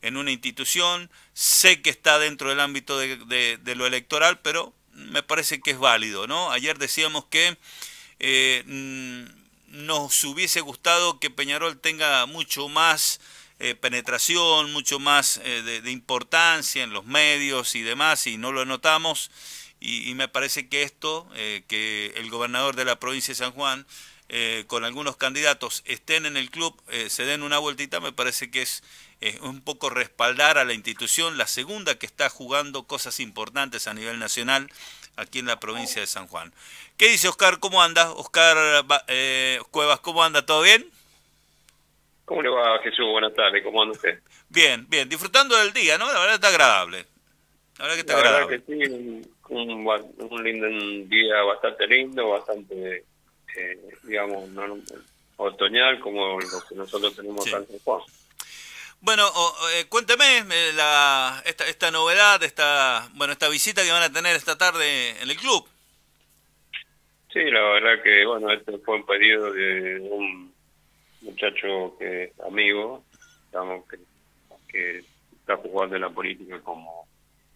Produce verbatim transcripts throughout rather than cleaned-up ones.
en una institución. Sé que está dentro del ámbito de, de, de lo electoral, pero me parece que es válido, ¿no? Ayer decíamos que eh, nos hubiese gustado que Peñarol tenga mucho más eh, penetración, mucho más eh, de, de importancia en los medios y demás, y no lo notamos. Y, y me parece que esto, eh, que el gobernador de la provincia de San Juan, eh, con algunos candidatos estén en el club, eh, se den una vueltita, me parece que es eh, un poco respaldar a la institución, la segunda que está jugando cosas importantes a nivel nacional aquí en la provincia de San Juan. ¿Qué dice Oscar? ¿Cómo anda? Oscar eh, Cuevas, ¿cómo anda? ¿Todo bien? ¿Cómo le va, Jesús? Buenas tardes, ¿cómo anda usted? Bien, bien, disfrutando del día, ¿no? La verdad está agradable. La verdad que está La verdad agradable. que sí, un, un, un lindo un día bastante lindo, bastante, eh, digamos, no, no, otoñal, como lo que nosotros tenemos Sí. acá en San Juan. Bueno, o, eh, cuénteme eh, la, esta, esta novedad, esta, bueno, esta visita que van a tener esta tarde en el club. Sí, la verdad que, bueno, este fue un pedido de un muchacho que amigo, digamos, que, que está jugando en la política como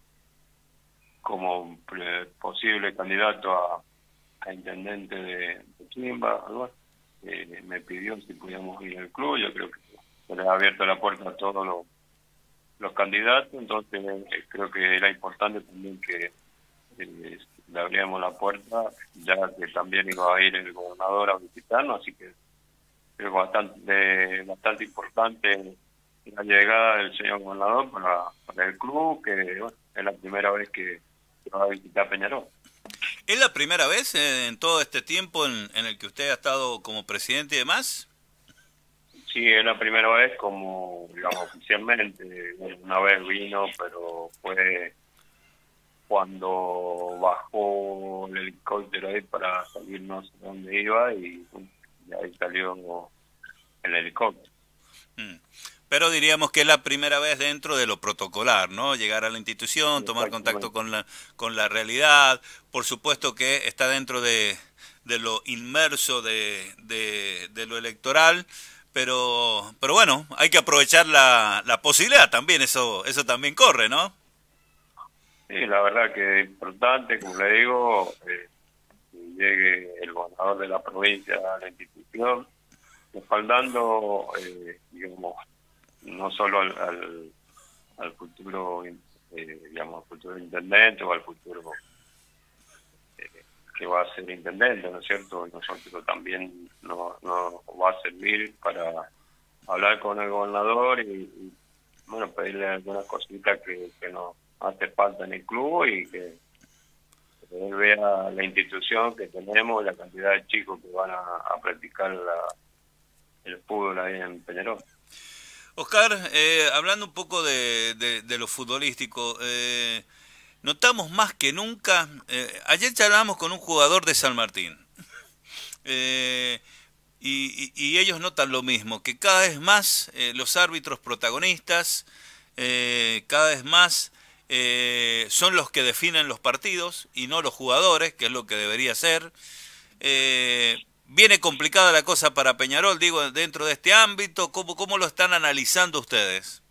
como eh, posible candidato a, a intendente de, de Chimba, algo así. Eh, me pidió si podíamos ir al club. Yo creo que se le ha abierto la puerta a todos los, los candidatos, entonces eh, creo que era importante también que eh, le abríamos la puerta, ya que también iba a ir el gobernador a visitarnos, así que creo bastante, bastante importante la llegada del señor gobernador para, para el club, que bueno, es la primera vez que va a visitar Peñarol. ¿Es la primera vez eh, en todo este tiempo en, en el que usted ha estado como presidente y demás? Sí, es la primera vez como, digamos, oficialmente. Una vez vino, pero fue cuando bajó el helicóptero ahí para salir no sé dónde iba y, y ahí salió el helicóptero. Mm. Pero diríamos que es la primera vez dentro de lo protocolar, ¿no? Llegar a la institución, tomar contacto Exactamente. con la, con la realidad. Por supuesto que está dentro de, de lo inmerso de, de, de lo electoral, pero, pero bueno, hay que aprovechar la, la posibilidad también, eso, eso también corre, ¿no? Sí, la verdad que es importante, como le digo, eh, que llegue el gobernador de la provincia a la institución, respaldando, eh, digamos, no solo al, al, al futuro, eh, digamos, al futuro intendente o al futuro eh, que va a ser intendente, ¿no es cierto? Nosotros también nos no va a servir para hablar con el gobernador y, y bueno, pedirle algunas cositas que, que nos hace falta en el club y que, que él vea la institución que tenemos y la cantidad de chicos que van a, a practicar la, el fútbol ahí en Peñarol. Oscar, eh, hablando un poco de, de, de lo futbolístico, eh, notamos más que nunca, eh, ayer charlábamos con un jugador de San Martín, eh, y, y, y ellos notan lo mismo, que cada vez más eh, los árbitros protagonistas, eh, cada vez más eh, son los que definen los partidos y no los jugadores, que es lo que debería ser. Eh, viene complicada la cosa para Peñarol, digo, dentro de este ámbito. ¿Cómo, cómo lo están analizando ustedes?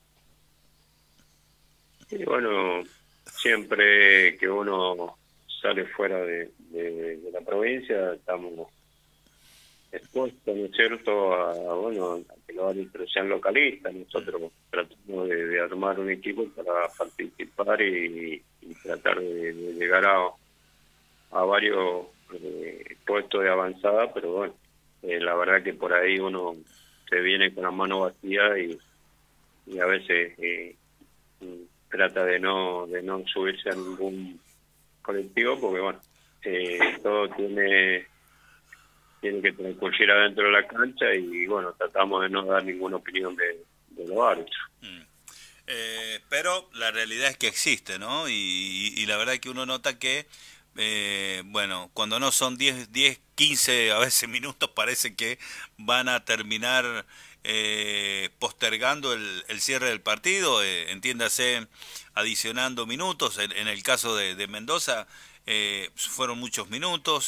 Y bueno, siempre que uno sale fuera de, de, de la provincia, estamos expuestos, ¿no es cierto?, a, bueno, a que los árbitros sean localistas. Nosotros tratamos de, de armar un equipo para participar y, y tratar de, de llegar a, a varios eh, puestos de avanzada, pero bueno, eh, la verdad que por ahí uno se viene con la mano vacía y, y a veces eh, trata de no de no subirse a ningún colectivo porque bueno, eh, todo tiene tiene que transcurrir adentro de la cancha y bueno, tratamos de no dar ninguna opinión de, de los árbitros. Mm. Eh, pero la realidad es que existe, ¿no? Y, y, y la verdad es que uno nota que, eh, bueno, cuando no son diez, diez, quince a veces minutos, parece que van a terminar eh, postergando el, el cierre del partido, eh, entiéndase, adicionando minutos. En, en el caso de, de Mendoza, eh, fueron muchos minutos.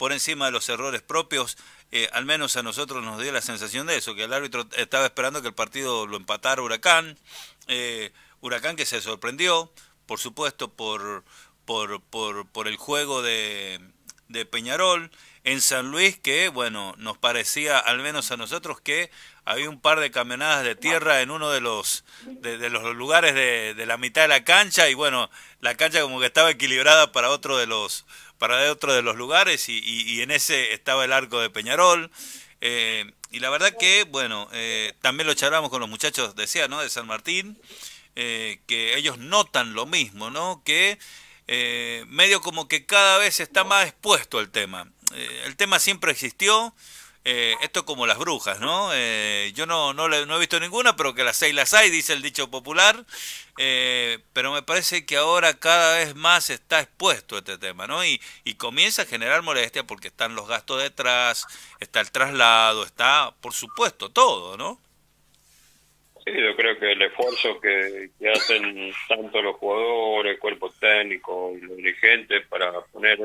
por encima de los errores propios. Eh, al menos a nosotros nos dio la sensación de eso, que el árbitro estaba esperando que el partido lo empatara Huracán, eh, Huracán que se sorprendió, por supuesto, por, por, por, por el juego de, de Peñarol, en San Luis, que, bueno, nos parecía, al menos a nosotros, que había un par de camionadas de tierra en uno de los de, de los lugares de, de la mitad de la cancha, y bueno, la cancha como que estaba equilibrada para otro de los para otro de los lugares, y, y, y en ese estaba el arco de Peñarol, eh, y la verdad que, bueno, eh, también lo charlamos con los muchachos, decía, ¿no?, de San Martín, eh, que ellos notan lo mismo, ¿no?, que eh, medio como que cada vez está más expuesto el tema. Eh, el tema siempre existió, eh, esto como las brujas, ¿no? Eh, yo no, no, le, no he visto ninguna, pero que las hay, las hay, dice el dicho popular, eh, pero me parece que ahora cada vez más está expuesto este tema, ¿no? Y, y comienza a generar molestia porque están los gastos detrás, está el traslado, está, por supuesto, todo, ¿no? Sí, yo creo que el esfuerzo que, que hacen tanto los jugadores, el cuerpo técnico y los dirigentes para poner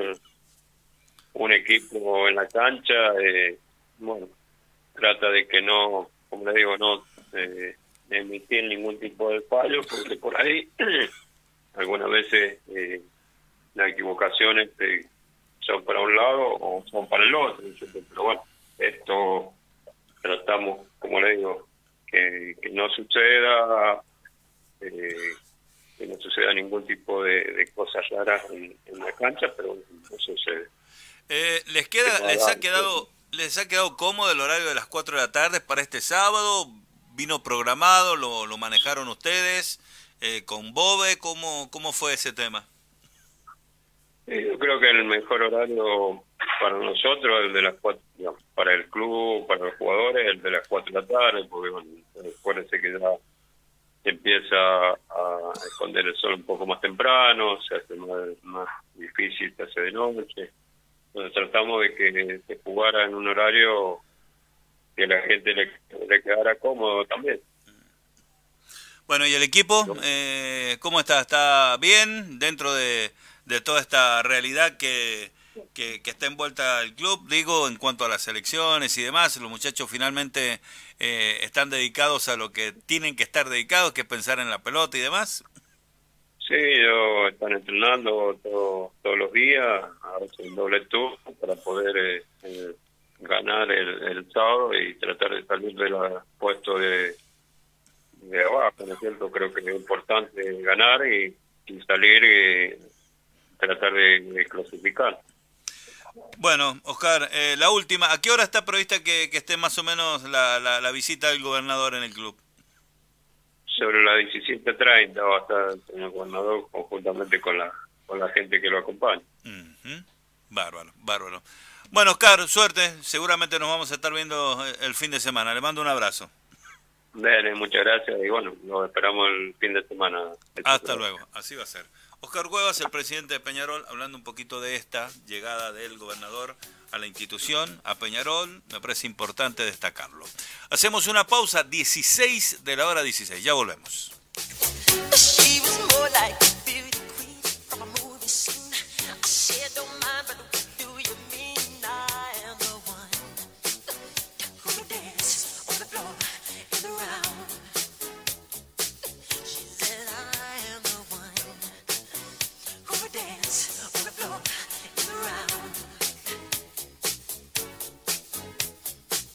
un equipo en la cancha, eh, bueno, trata de que no, como le digo, no eh, emitir ningún tipo de fallo, porque por ahí algunas veces eh, las equivocaciones eh, son para un lado o son para el otro, pero bueno, esto tratamos, como le digo, que, que no suceda, eh, que no suceda ningún tipo de, de cosas raras en, en la cancha, pero no sucede. Eh, ¿les queda, les ha quedado, les ha quedado cómodo el horario de las cuatro de la tarde para este sábado? ¿Vino programado? ¿Lo, lo manejaron ustedes? Eh, ¿Con Bobe? ¿Cómo, cómo fue ese tema? Sí, yo creo que el mejor horario para nosotros es el de las cuatro, digamos, para el club, para los jugadores, el de las cuatro de la tarde, porque bueno, acuérdense que ya se empieza a esconder el sol un poco más temprano, se hace más, más difícil, se hace de noche. Entonces tratamos de que se jugara en un horario que la gente le, le quedara cómodo también. Bueno, ¿y el equipo? Eh, ¿Cómo está? ¿Está bien dentro de, de toda esta realidad que, que, que está envuelta el club? Digo, en cuanto a las elecciones y demás, los muchachos finalmente eh, están dedicados a lo que tienen que estar dedicados, que es pensar en la pelota y demás. Sí, ellos están entrenando todo, todos los días, a veces en doble turno, para poder eh, eh, ganar el, el sábado y tratar de salir del puesto de, de abajo, ¿no es cierto? Creo que es importante ganar y, y salir y tratar de, de clasificar. Bueno, Oscar, eh, la última, ¿a qué hora está prevista que, que esté más o menos la, la, la visita del gobernador en el club? Sobre las diecisiete treinta va a estar el señor gobernador conjuntamente con la con la gente que lo acompaña. Uh-huh. Bárbaro, bárbaro. Bueno, Oscar, suerte. Seguramente nos vamos a estar viendo el fin de semana. Le mando un abrazo. Dale, muchas gracias y bueno, nos esperamos el fin de semana. Hasta luego, así va a ser. Oscar Cuevas, el presidente de Peñarol, hablando un poquito de esta llegada del gobernador a la institución, a Peñarol, me parece importante destacarlo. Hacemos una pausa, dieciséis de la hora dieciséis, ya volvemos.